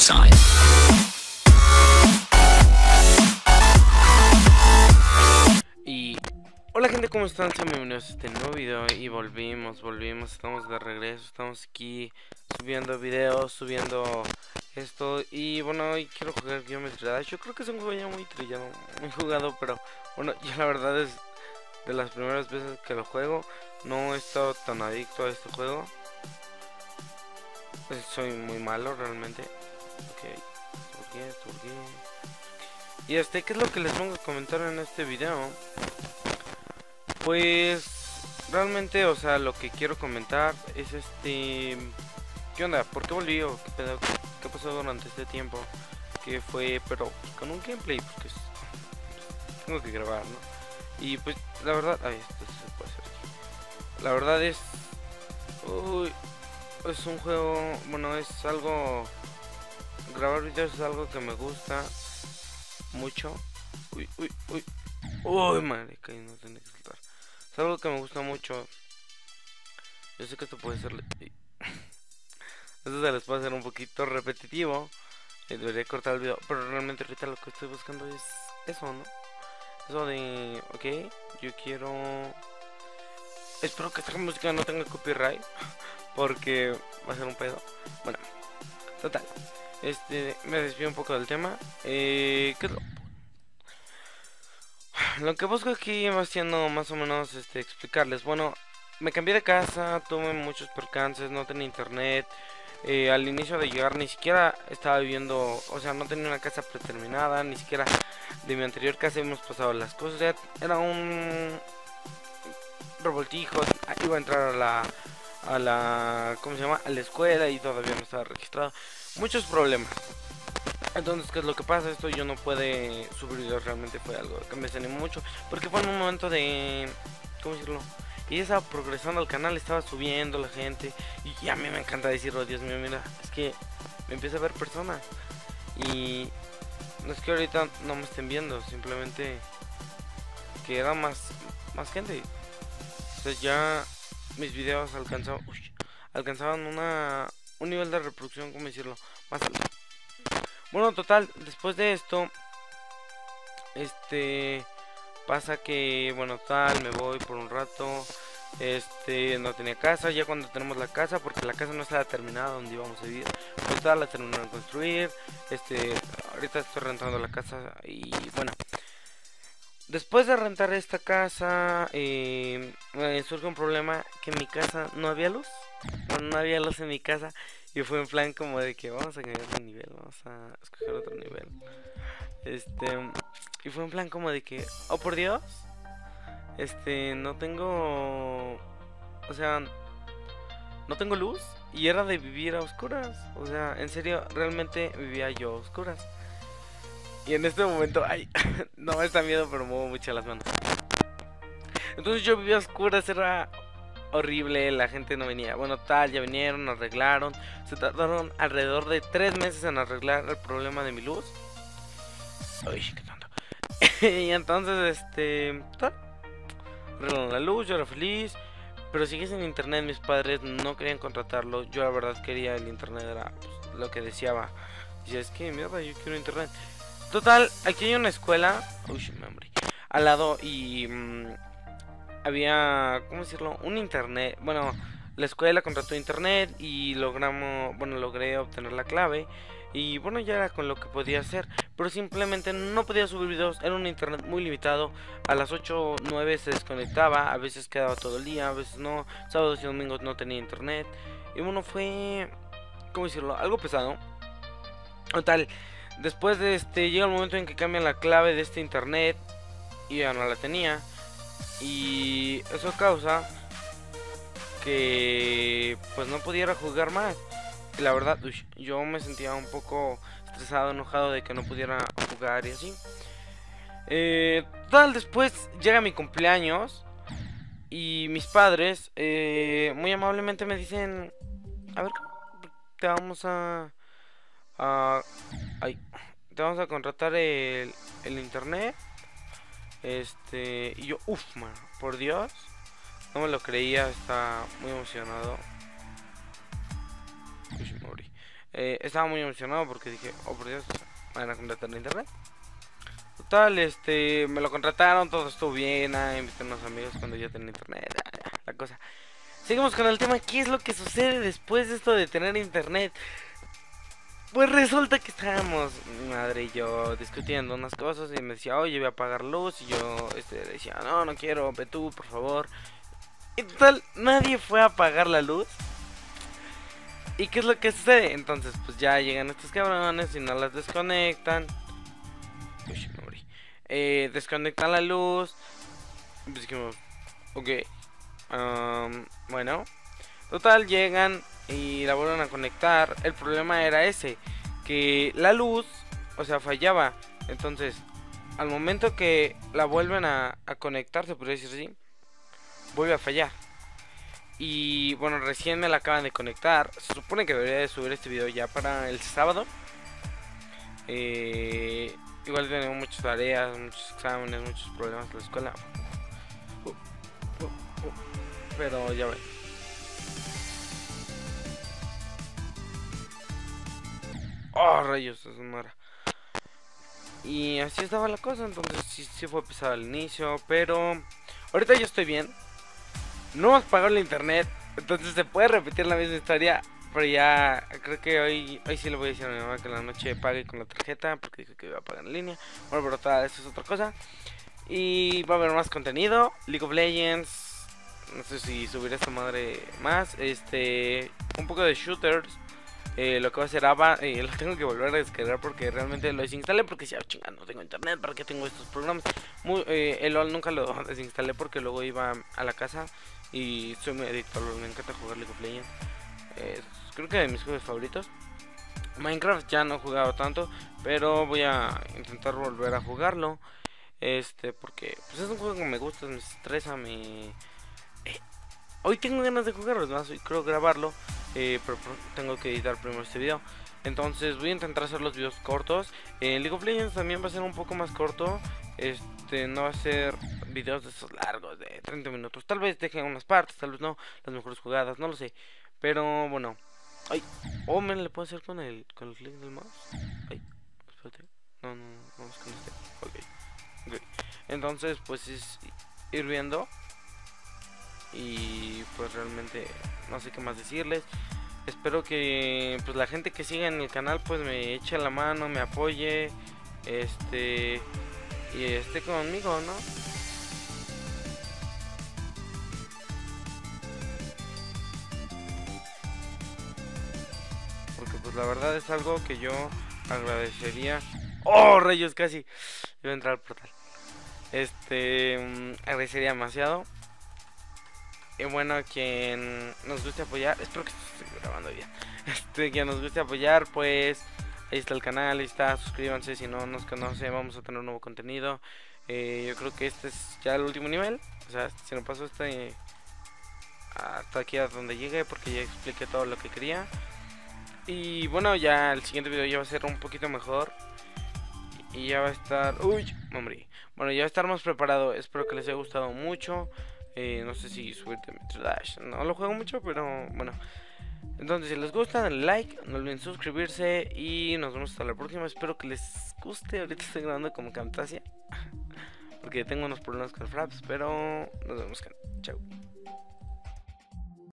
sign. Y hola gente, ¿cómo están? Sean bienvenidos a este nuevo video y volvimos, estamos de regreso, estamos aquí subiendo videos, subiendo esto. Y bueno, hoy quiero jugar Geometry Dash. Yo creo que es un juego ya muy trillado, muy jugado, pero bueno, yo la verdad es de las primeras veces que lo juego. No he estado tan adicto a este juego. Soy muy malo realmente. Ok, ¿por qué? Y ¿qué es lo que les pongo a comentar en este video? Pues realmente, o sea, lo que quiero comentar es ¿qué onda? ¿Por qué volví? ¿O qué pedo? ¿Qué pasó durante este tiempo? Que fue, pero pues, con un gameplay, porque tengo que grabar, ¿no? Y pues la verdad, esto se puede hacer aquí. La verdad es, es un juego, bueno, es algo, grabar videos es algo que me gusta mucho. Uy, madre, que no tenía que saltar. Es algo que me gusta mucho. Yo sé que esto puede ser esto se les puede hacer un poquito repetitivo. Debería cortar el video, pero realmente ahorita lo que estoy buscando es eso, ¿no? Eso de, ok, yo quiero, espero que esta música no tenga copyright, porque va a ser un pedo. Bueno, total, me desvío un poco del tema. ¿Qué es lo que busco aquí va siendo más o menos explicarles? Bueno, me cambié de casa, tuve muchos percances, no tenía internet. Al inicio de llegar ni siquiera estaba viviendo, o sea, no tenía una casa predeterminada, ni siquiera de mi anterior casa hemos pasado las cosas. Ya era un revoltijo, iba a entrar a la, ¿cómo se llama? A la escuela y todavía no estaba registrado. Muchos problemas. Entonces, ¿qué es lo que pasa? Esto yo no puede subir videos, realmente fue algo que me desanimó mucho, porque fue en un momento de, ¿cómo decirlo? Y ya estaba progresando el canal, estaba subiendo la gente, y a mí me encanta decirlo, Dios mío, mira, es que me empieza a ver personas, y no es que ahorita no me estén viendo, simplemente que era más gente. O sea, ya mis videos alcanzaban un nivel de reproducción, ¿cómo decirlo? Más alto. Bueno, total, después de esto, pasa que, bueno, tal, me voy por un rato, no tenía casa. Ya cuando tenemos la casa, porque la casa no estaba terminada donde íbamos a vivir, pues tal, la terminaron de construir, ahorita estoy rentando la casa y bueno, después de rentar esta casa, me surge un problema, que en mi casa no había luz, bueno, no había luz en mi casa. Y fue en plan como de que vamos a cambiar de nivel, vamos a escoger otro nivel. Y fue en plan como de que, oh por Dios, no tengo, o sea, no tengo luz. Y era de vivir a oscuras, o sea, en serio, realmente vivía yo a oscuras. Y en este momento, ay, no me está miedo, pero muevo mucho las manos. Entonces yo vivía a oscuras, era horrible, la gente no venía. Bueno, tal, ya vinieron, arreglaron. Se tardaron alrededor de 3 meses en arreglar el problema de mi luz. Uy, qué tonto. Y entonces, tal, arreglaron la luz, yo era feliz. Pero sigue sin internet, mis padres no querían contratarlo. Yo la verdad quería el internet, era pues, lo que deseaba. Y es que, mierda, yo quiero internet. Total, aquí hay una escuela. Uy, me morí. Al lado y había, ¿cómo decirlo? Un internet. Bueno, la escuela contrató internet y logré obtener la clave. Y bueno, ya era con lo que podía hacer. Pero simplemente no podía subir videos. Era un internet muy limitado. A las 8 o 9 se desconectaba. A veces quedaba todo el día, a veces no. Sábados y domingos no tenía internet. Y bueno, fue, ¿cómo decirlo? Algo pesado. Total, después de llega el momento en que cambian la clave de este internet. Y ya no la tenía. Y eso causa que pues no pudiera jugar más. Y la verdad, yo me sentía un poco estresado, enojado de que no pudiera jugar y así. Total, después llega mi cumpleaños y mis padres muy amablemente me dicen, a ver, te vamos te vamos a contratar el internet. Y yo, man, por Dios, no me lo creía, estaba muy emocionado. Uy, me morí. Estaba muy emocionado porque dije, oh por Dios, van a contratar el internet. Total, me lo contrataron, todo estuvo bien, invité a unos amigos cuando ya tenía internet, la cosa. Seguimos con el tema, ¿qué es lo que sucede después de esto de tener internet? Pues resulta que estábamos, mi madre y yo, discutiendo unas cosas y me decía, oye, voy a apagar luz, y yo decía, no, no quiero, ve tú, por favor. Y total, nadie fue a apagar la luz. ¿Y qué es lo que sucede? Entonces, pues ya llegan estos cabrones y no las desconectan. Uy, me morí. Desconectan la luz. Pues dijimos, ok. Bueno. Total, llegan y la vuelven a conectar. El problema era ese, que la luz, o sea, fallaba. Entonces, al momento que la vuelven a conectar, se podría decir así, vuelve a fallar. Y bueno, recién me la acaban de conectar. Se supone que debería de subir este video ya para el sábado. Igual tenemos muchas tareas, muchos exámenes, muchos problemas en la escuela. Pero ya ven. Oh, rayos, es una. Y así estaba la cosa, entonces sí fue pesado al inicio, pero ahorita yo estoy bien. No hemos pagado el internet, entonces se puede repetir la misma historia. Pero ya creo que hoy sí le voy a decir a mi mamá que en la noche pague con la tarjeta, porque dijo que iba a pagar en línea. Bueno, pero tal, eso es otra cosa. Y va a haber más contenido, League of Legends. No sé si subiré esta madre más. Un poco de shooters. Lo que va a hacer Ava, lo tengo que volver a descargar porque realmente lo desinstalé porque si chinga, no tengo internet, ¿para qué tengo estos programas? El LOL nunca lo desinstalé porque luego iba a la casa y soy muy adicto a LOL, me encanta jugar League of Legends. Creo que de mis juegos favoritos. Minecraft ya no he jugado tanto, pero voy a intentar volver a jugarlo. Porque pues es un juego que me gusta, me estresa, hoy tengo ganas de jugarlo, más hoy creo grabarlo, pero tengo que editar primero este video. Entonces voy a intentar hacer los videos cortos. League of Legends también va a ser un poco más corto. No va a ser videos de esos largos de 30 minutos. Tal vez dejen unas partes, tal vez no, las mejores jugadas, no lo sé. Pero bueno. Ay, oh, me le puedo hacer con el clic del mouse. Ay, espérate. No, vamos con ok. Entonces, pues es ir viendo. Y pues realmente no sé qué más decirles. Espero que pues la gente que siga en el canal pues me eche la mano, me apoye, y esté conmigo, ¿no? Porque pues la verdad es algo que yo agradecería. ¡Oh, rayos! Casi iba a entrar al portal. Agradecería demasiado. Y bueno, quien nos guste apoyar, espero que esté grabando bien. Quien nos guste apoyar, pues ahí está el canal, ahí está, suscríbanse si no nos conocen, vamos a tener un nuevo contenido. Yo creo que este es ya el último nivel, o sea, si no pasó hasta aquí a donde llegué porque ya expliqué todo lo que quería. Y bueno, ya el siguiente video ya va a ser un poquito mejor. Y ya va a estar... Uy, hombre. Bueno, ya va a estar más preparado. Espero que les haya gustado mucho. No sé si subirte Dash. No lo juego mucho, pero bueno. Entonces, si les gusta, denle like. No olviden suscribirse. Y nos vemos hasta la próxima. Espero que les guste. Ahorita estoy grabando como Camtasia. Porque tengo unos problemas con Fraps. Pero nos vemos. Chao.